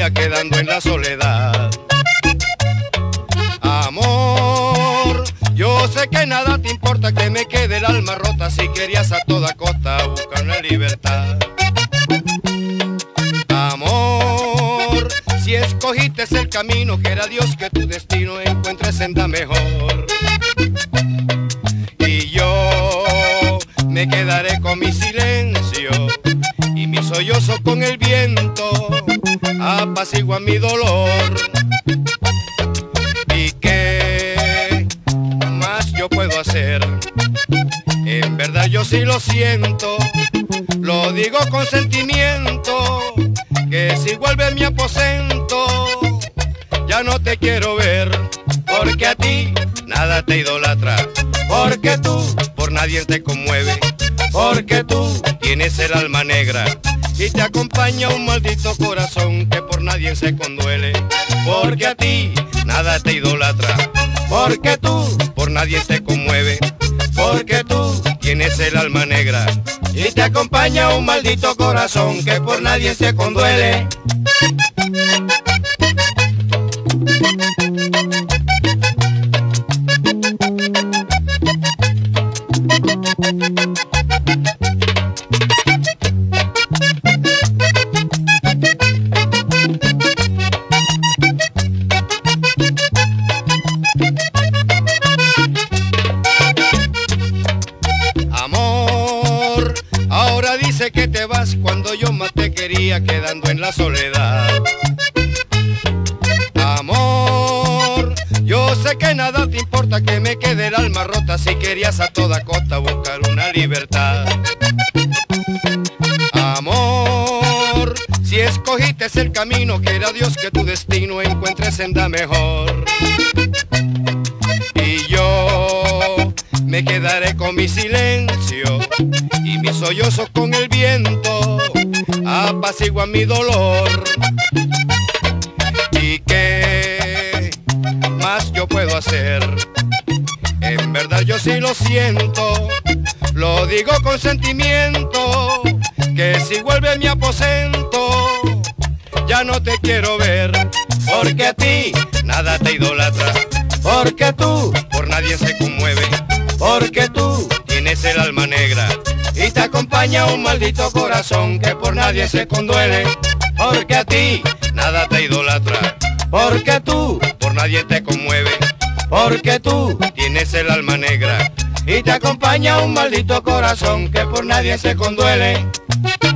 quería quedando en la soledad. Amor, yo sé que nada te importa, que me quede el alma rota, si querías a toda costa buscar una libertad. Amor, si escogiste el camino, quiera Dios que tu destino encuentre senda mejor. Y yo me quedaré con mi silencio y mi sollozo con el viento, apacigua mi dolor. ¿Y qué más yo puedo hacer? En verdad yo sí lo siento, lo digo con sentimiento, que si vuelve mi aposento, ya no te quiero ver, porque a ti nada te idolatra, porque tú por nadie te conmueve, porque tú tienes el alma negra y te acompaña un maldito corazón que por nadie se conduele, porque a ti nada te idolatra, porque tú por nadie te conmueve, porque tú tienes el alma negra y te acompaña un maldito corazón que por nadie se conduele. Amor, ahora dice que te vas cuando yo más te quería quedando en la soledad. Amor, yo sé que nada te importa, que me quede el alma rota, si querías a toda costa buscar una libertad. Amor, si escogiste el camino, quiera Dios que tu destino encuentre senda mejor. Y yo me quedaré con mi silencio y mis sollozos con el viento, apacigua mi dolor. ¿Y qué más yo puedo hacer? En verdad yo sí lo siento, lo digo con sentimiento, que si vuelve mi aposento, ya no te quiero ver, porque a ti nada te idolatra, porque tú por nadie se conmueve, porque tú tienes el alma negra y te acompaña un maldito corazón que por nadie se conduele, porque a ti nada te idolatra, porque tú por nadie te conmueve, porque tú tienes el alma negra y te acompaña un maldito corazón que por nadie se conduele.